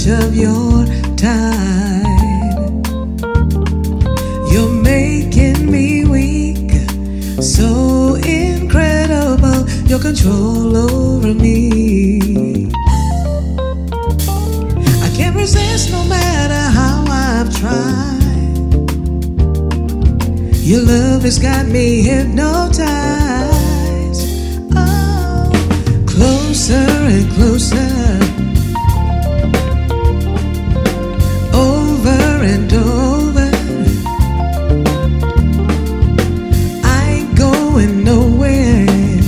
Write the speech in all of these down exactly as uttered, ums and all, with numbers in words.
of your time. You're making me weak, so incredible, your control over me. I can't resist no matter how I've tried. Your love has got me hypnotized. Oh, closer and closer, over and over. I ain't going nowhere.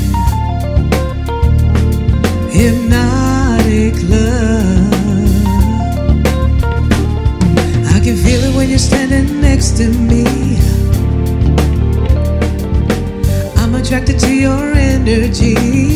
Hypnotic love. I can feel it when you're standing next to me. I'm attracted to your energy,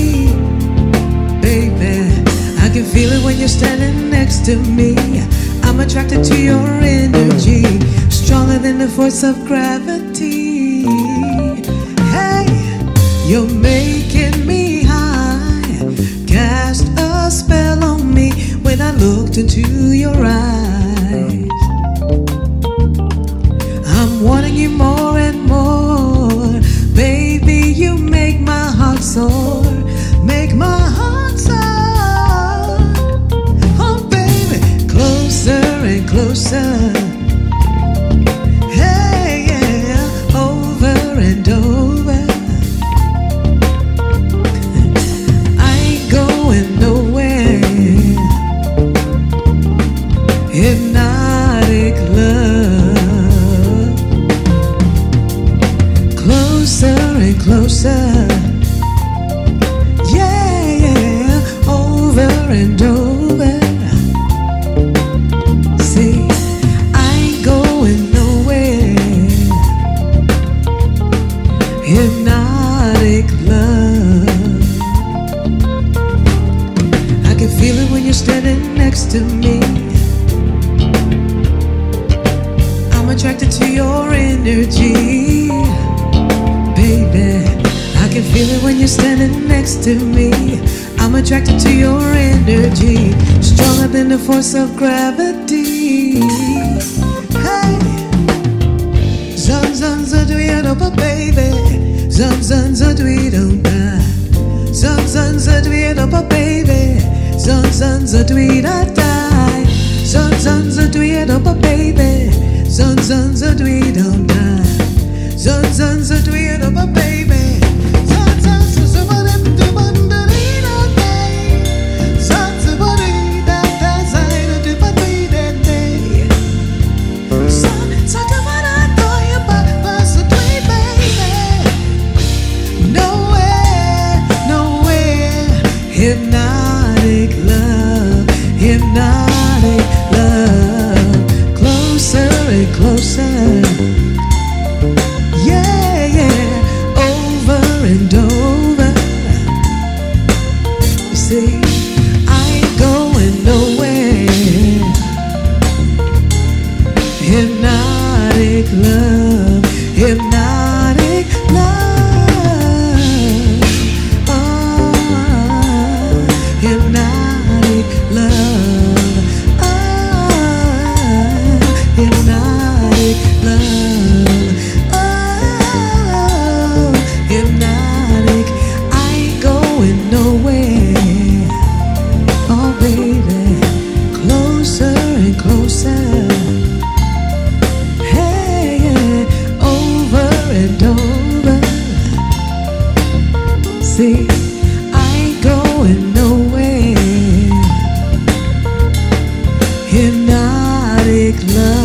baby. I can feel it when you're standing next to me. I'm attracted to your energy, stronger than the force of gravity. Hey, you're making me high, cast a spell on me when I looked into your eyes. I'm wanting you more and more, baby. You make my heart soar, make my heart soar. Oh baby, closer and closer. Hey, yeah, over and over. I ain't going nowhere. Hypnotic love. Closer and closer. Yeah, yeah, over and over. See, I ain't going nowhere. Hypnotic love. I can feel it when you're standing next to me. I'm attracted to your energy, baby. I can feel it when you're standing next to me. I'm attracted to your energy, stronger than the force of gravity. Hey, zun zun zun do it up, baby. Zun zun zun do it up, zun zun zun do it up, baby. Zun zun zun do it up, zun zun zun do it up, baby. Zun zun zun do it up, zun zun zun do it up, baby. Hypnotic love, hypnotic love. Closer and closer. Yeah, yeah, over and over. You see, I ain't going nowhere. Hypnotic love, hypnotic love. Hypnotic love, oh, hypnotic love, oh, hypnotic. I ain't going nowhere. Oh baby, closer and closer. Hey, yeah, over and over. See, I ain't going nowhere. Hypnotic love.